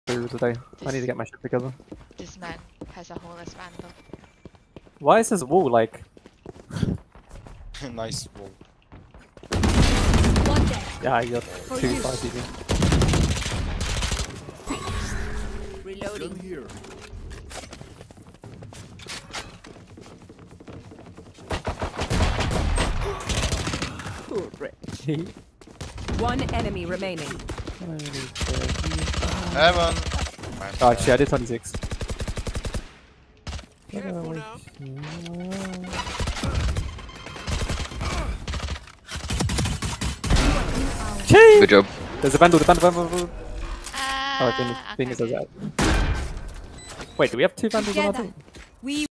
through today. I need to get my shit together. This man has a horeless vandal. Why is this wall like... Nice wall. Yeah, you're too far TV. Reloading here. One enemy remaining. Heaven. Oh, actually, I did 26. Careful now. Good job. There's a vandal, the vandal. Oh, I think Okay. does that. Wait, do we have two vandals on our Together. team? We